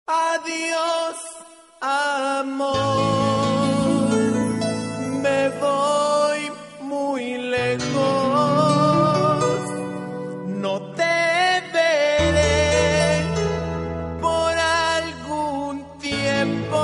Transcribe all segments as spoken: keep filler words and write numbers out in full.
Adiós, amor, me voy muy lejos, no te veré por algún tiempo.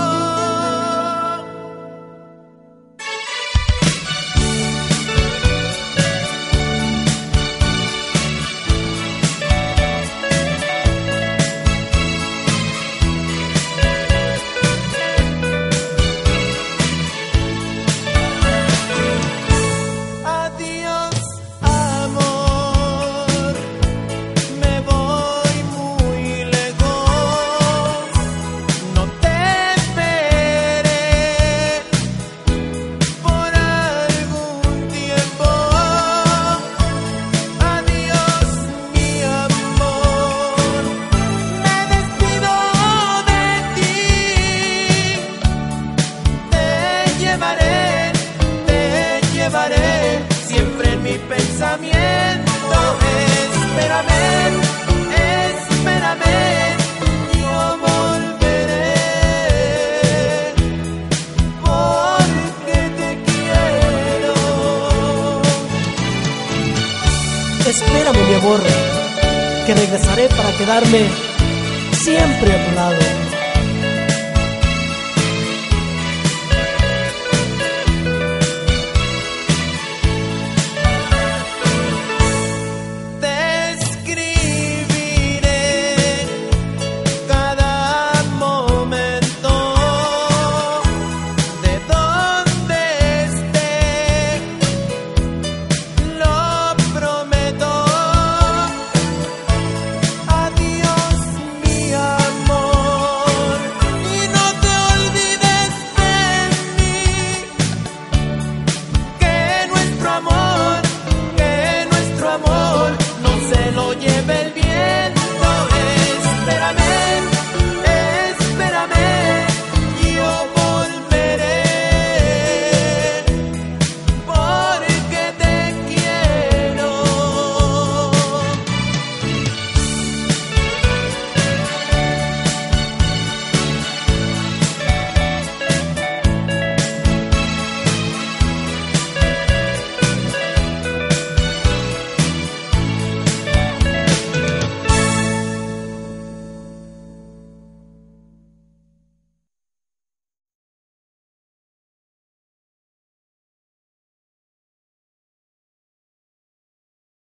Siempre en mi pensamiento. Espérame, espérame, yo volveré, porque te quiero. Espérame, mi amor, que regresaré para quedarme siempre a tu lado.